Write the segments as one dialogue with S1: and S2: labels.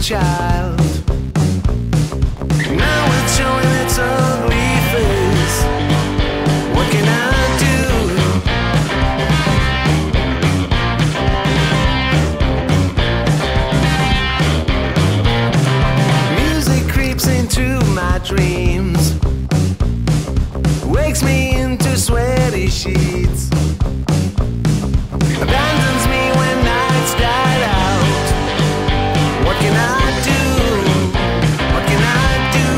S1: child. Now it's showing its ugly face. What can I do? Music creeps into my dreams, wakes me into sweaty sheets, abandons me when nights died out. What can I do? What can I do?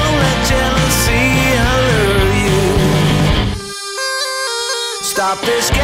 S1: Stop this